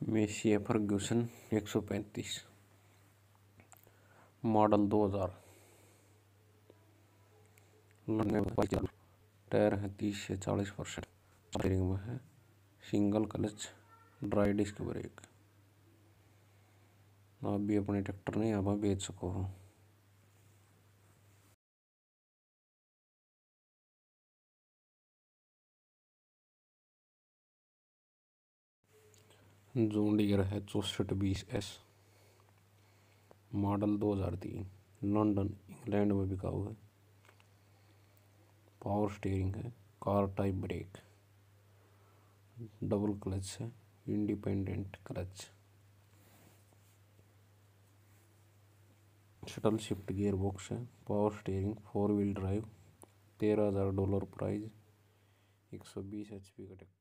Messi Fergusson 135, model 2000, tyre है 30 से 40%, steering में है single clutch dry disc brake. आप भी अपने ट्रैक्टर ने यहाँ पर बेच सको हो। जॉन डीयर है 6420S, मॉडल 2003, लंदन इंग्लैंड में बिका हुआ है। पावर स्टीयरिंग है, car type brake, double clutch है, independent clutch, shuttle shift gear box है, power steering, 4 wheel drive, $13,000 price, 120 HP का ट्रैक्टर।